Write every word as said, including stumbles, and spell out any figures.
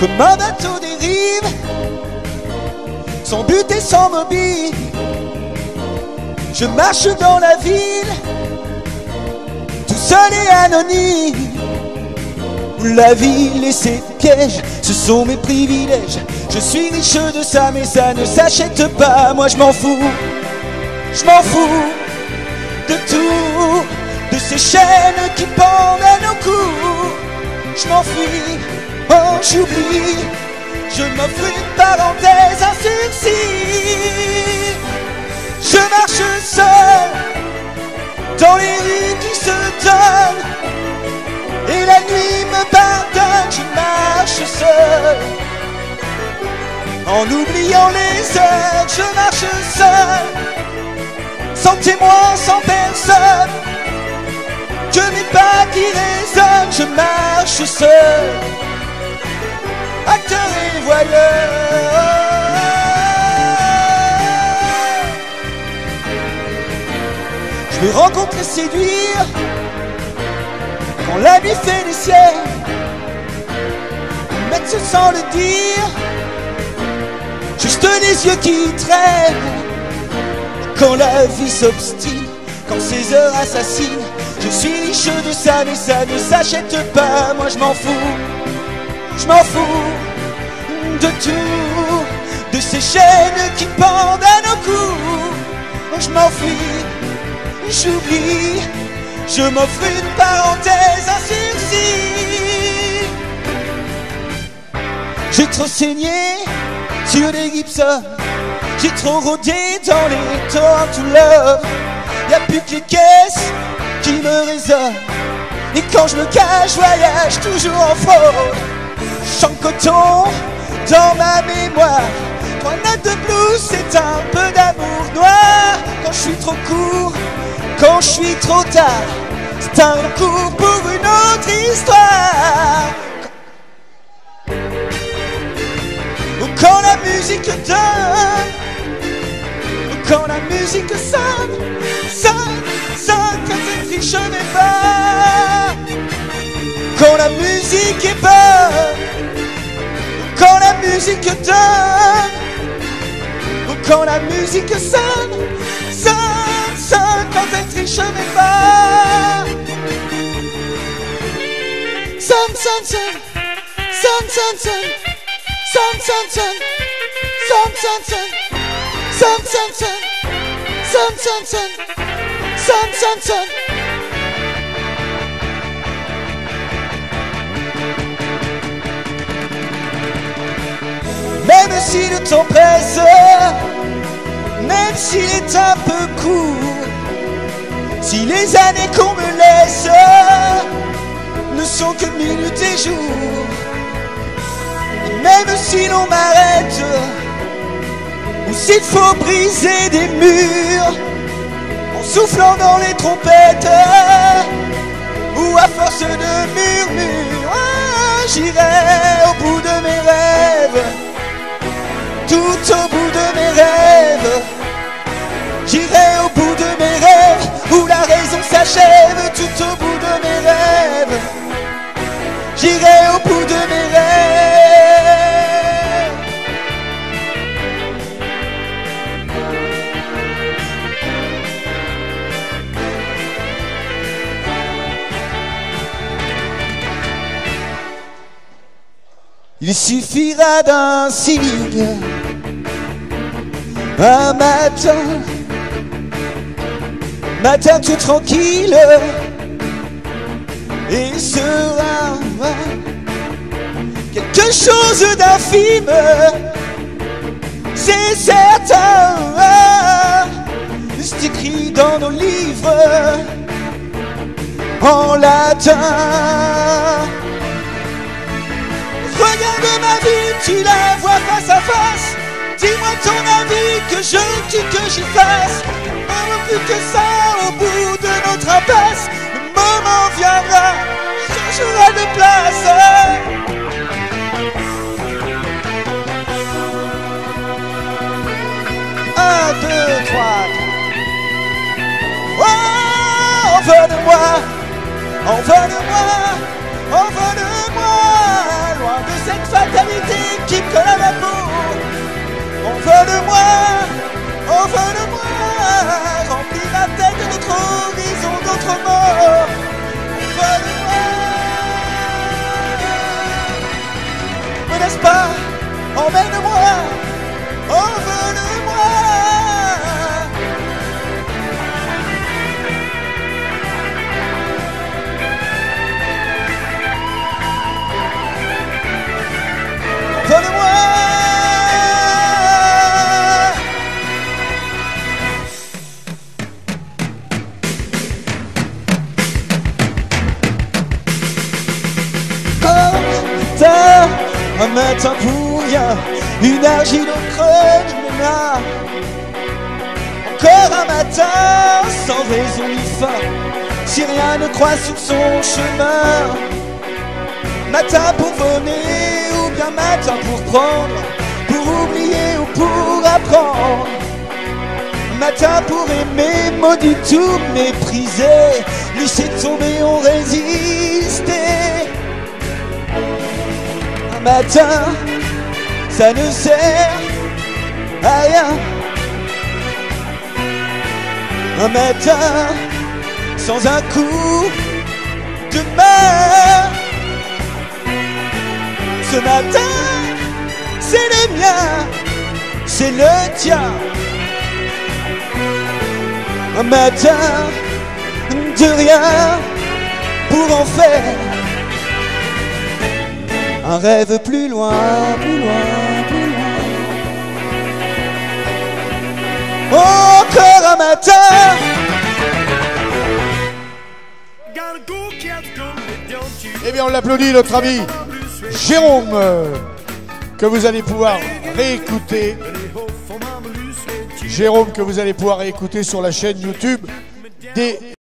comme un bateau dérive, sans but et sans mobile. Je marche dans la ville, tout seul et anonyme. La ville et ses pièges, ce sont mes privilèges. Je suis riche de ça, mais ça ne s'achète pas. Moi je m'en fous, je m'en fous de tout, de ces chaînes qui pendent à nos cous. Je m'enfuis, oh j'oublie, je m'offre une parenthèse, un sursis. Je marche seul dans les rues qui se donnent, et la nuit me pardonne. Je marche seul en oubliant les heures. Je marche seul, sans témoin, sans personne, que mes pas qui résonnent. Je marche seul, acteur et voyeur. Je veux rencontrer, séduire, quand la nuit fait les ciels, mettre sans le dire, juste les yeux qui traînent. Quand la vie s'obstine, quand ses heures assassinent, je suis riche de ça, mais ça ne s'achète pas. Moi je m'en fous, je m'en fous de tout, de ces chaînes qui pendent à nos cous. Je m'enfuis, j'oublie, je m'offre une parenthèse, un sursis. J'ai trop saigné sur les Gibson, j'ai trop rôdé dans les torrents to love. Y'a plus que les caisses qui me résonnent, et quand je me cache, je voyage toujours en fraude. Chant coton dans ma mémoire, trois notes de blues, c'est un peu d'amour noir. Quand je suis trop court, quand je suis trop tard, c'est un recours pour une autre histoire. Ou quand la musique donne, ou quand la musique sonne, sonne, sonne, quand c'est triste, je vais pas. Quand la musique est bonne, ou quand la musique donne, ou quand la musique sonne, sonne, sonne, quand elle triche, je vais pas. Sonne, sonne, sonne, sonne, sonne, sonne, sonne, sonne, sonne, sonne, sonne, sonne, sonne, sonne, sonne, sonne, sonne, sonne, sonne, sonne. Même si le temps presse, même s'il est un peu court, si les années qu'on me laisse ne sont que minutes et jours, et même si l'on m'arrête, ou s'il faut briser des murs, en soufflant dans les trompettes, ou à force de murmures, ah, j'irai au bout de mes rêves, tout au bout de mes rêves. J'irai au bout de mes rêves, où la raison s'achève, tout au bout de mes rêves. J'irai au bout de mes rêves. Il suffira d'un signe, un matin, matin tout tranquille, et sera quelque chose d'infime, c'est certain. C'est écrit dans nos livres en latin. Regarde ma vie, tu la vois face à face. Dis-moi ton avis, que je tue, que j'y fasse. On plus que ça au bout de notre impasse. Le moment viendra, changera de place. Un, deux, trois. Oh, en veut de moi, en veut de moi, en veut de moi, loin de cette famille. mentalité qui me colle à ma peau. On veut de moi, on veut de moi, remplis ma tête de notre horizon, d'autres morts. On veut de moi. Menace pas, emmène-moi, on veut de moi. Donne-moi. Quand tard, un matin pour rien, une argile au creux du ménard. Encore un matin, sans raison ni fin, si rien ne croise sur son chemin. Matin pour voler ou bien matin pour prendre, pour oublier ou pour apprendre. Matin pour aimer, maudit tout mépriser, laisser tomber, on résistait. Un matin, ça ne sert à rien. Un matin, sans un coup de main. Ce matin, c'est le mien, c'est le tien. Un matin de rien pour en faire un rêve plus loin, plus loin, plus loin. Encore un matin. Eh bien, on l'applaudit, notre ami Jérôme, euh, que vous allez pouvoir réécouter. Jérôme, que vous allez pouvoir réécouter sur la chaîne YouTube des